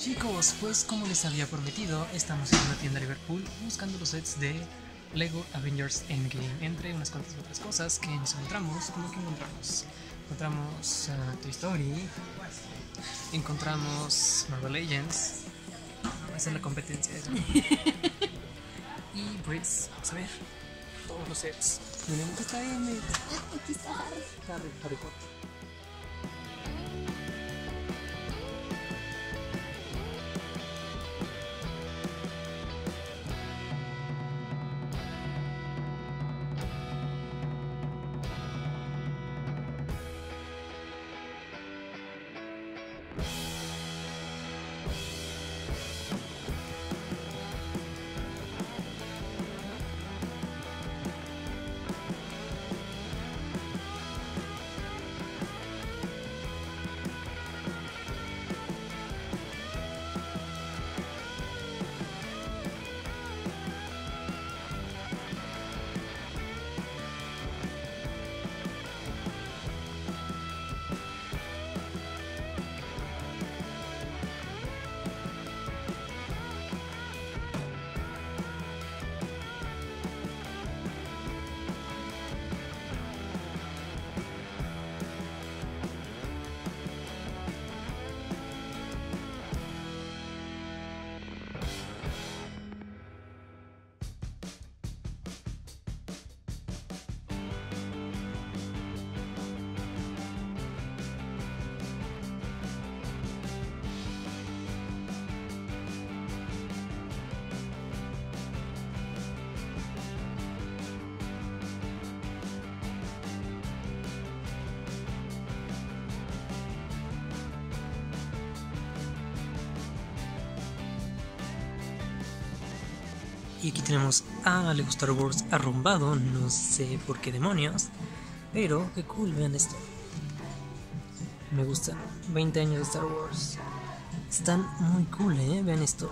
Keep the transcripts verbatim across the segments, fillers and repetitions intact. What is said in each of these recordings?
Chicos, pues como les había prometido, estamos en una tienda de Liverpool buscando los sets de Lego Avengers Endgame, entre unas cuantas otras cosas que nos encontramos. ¿Cómo que encontramos? Encontramos uh, Toy Story, encontramos Marvel Legends, esa es la competencia eso. Y pues, vamos a ver todos los sets. Miren, ¿dónde está M? Aquí está Harry. Harry, Harry Potter. Y aquí tenemos a Lego Star Wars arrumbado, no sé por qué demonios, pero qué cool, vean esto. Me gustan, veinte años de Star Wars. Están muy cool, eh, vean esto.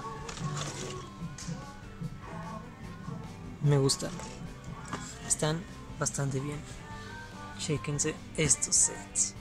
Me gustan. Están bastante bien. Chéquense estos sets.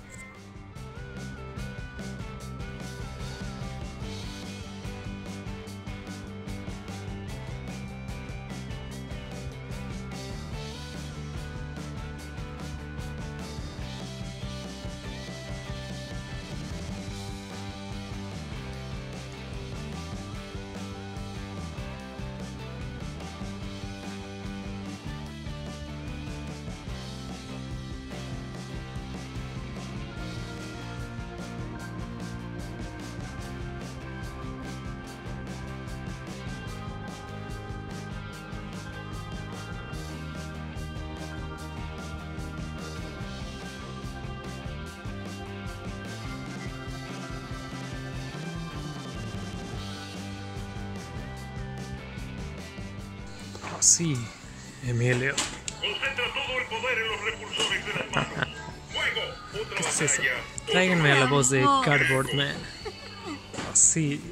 Sí, Emilio. Concentra todo el poder en los repulsores de las manos. Fuego, otra ¿Qué es eso? batalla. Tráiganme a la voz de Cardboard Man. Sí.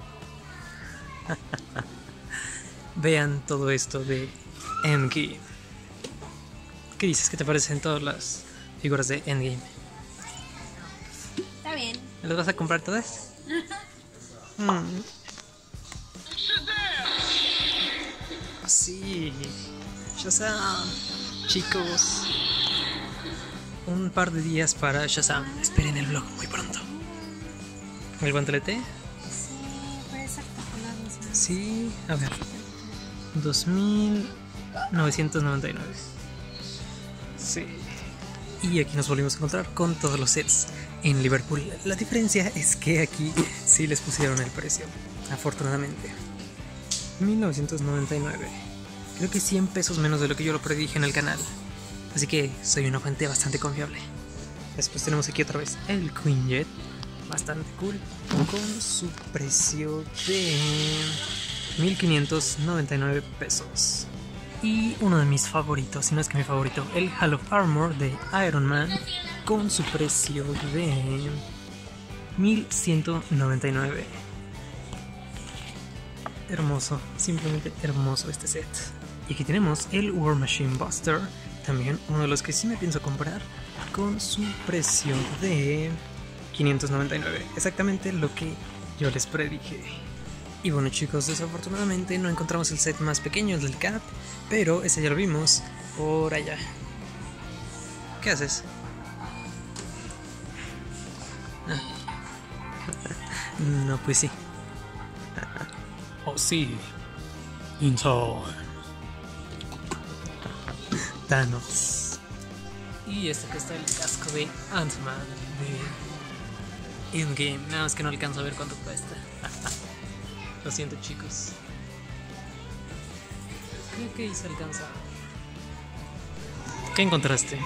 Vean todo esto de Endgame. ¿Qué dices? ¿Qué te parecen todas las figuras de Endgame? Está bien. ¿Me las vas a comprar todas? Mm. Sí, Shazam, chicos, un par de días para Shazam. Esperen el vlog muy pronto. ¿El guantelete? Sí, fue espectacular. Sí, a ver, dos mil novecientos noventa y nueve. Sí, y aquí nos volvimos a encontrar con todos los sets en Liverpool. La diferencia es que aquí sí les pusieron el precio, afortunadamente. mil novecientos noventa y nueve. Creo que cien pesos menos de lo que yo lo predije en el canal. Así que soy una fuente bastante confiable. Después tenemos aquí otra vez el Quinjet. Bastante cool. Con su precio de mil quinientos noventa y nueve pesos. Y uno de mis favoritos, si no es que mi favorito, el Hall of Armor de Iron Man. Con su precio de mil ciento noventa y nueve. Hermoso, simplemente hermoso este set. Y aquí tenemos el War Machine Buster, también uno de los que sí me pienso comprar, con su precio de quinientos noventa y nueve. Exactamente lo que Yo les predije. Y bueno chicos, desafortunadamente no encontramos el set más pequeño, el del Cap, pero ese ya lo vimos por allá. ¿Qué haces? Ah. No, pues sí. Oh, sí. Inside. Thanos. Y este que está el casco de Ant-Man de Endgame. Nada más que no alcanzo a ver cuánto cuesta. Lo siento chicos. Creo que hice alcanzar. ¿Qué encontraste?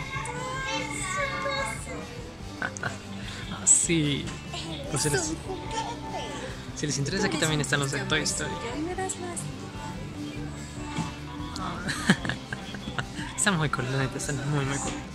Ah, sí. Por si les, si les interesa, aquí también están los de Toy Story. Y me das más. Están muy cool, la neta, están muy muy cool.